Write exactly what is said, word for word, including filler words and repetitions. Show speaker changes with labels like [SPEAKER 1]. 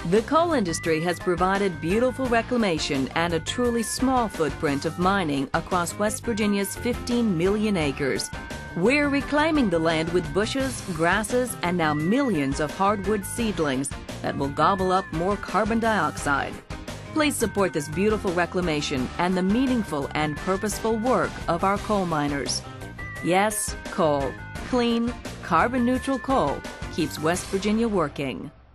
[SPEAKER 1] The coal industry has provided beautiful reclamation and a truly small footprint of mining across West Virginia's fifteen million acres. We're reclaiming the land with bushes, grasses, and now millions of hardwood seedlings that will gobble up more carbon dioxide. Please support this beautiful reclamation and the meaningful and purposeful work of our coal miners. Yes, coal, clean, carbon-neutral coal keeps West Virginia working.